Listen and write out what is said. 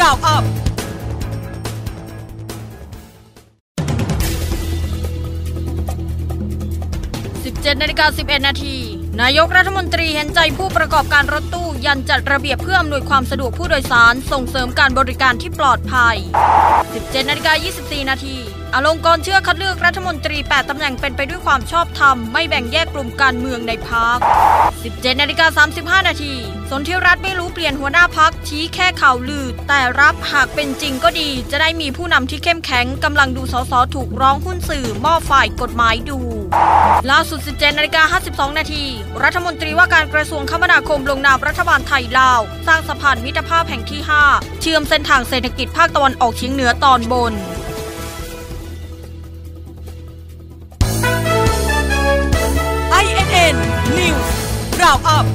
Round Up 17:11 นาทีนายกรัฐมนตรีเห็นใจผู้ประกอบการรถตู้ยันจัดระเบียบเพื่ออำนวยความสะดวกผู้โดยสารส่งเสริมการบริการที่ปลอดภัย 17:24 นาทีอลงกรณ์เชื่อคัดเลือกรัฐมนตรี8ตำแหน่งเป็นไปด้วยความชอบธรรมไม่แบ่งแยกกลุ่มการเมืองในพรรค 17:35 นาทีสนธิรัตน์ไม่รู้เปลี่ยนหัวหน้าพรรคชี้แค่ข่าวลือแต่รับหากเป็นจริงก็ดีจะได้มีผู้นำที่เข้มแข็งกำลังดูสสถูกร้องหุ้นสื่อมอบฝ่ายกฎหมายดูล่าสุด 17:52 นาทีรัฐมนตรีว่าการกระทรวงคมนาคมลงนามรัฐบาลไทยลาวสร้างสะพานมิตรภาพแห่งที่ 5 เชื่อมเส้นทางเศรษฐกิจภาคตะวันออกเฉียงเหนือตอนบนINN News Round Up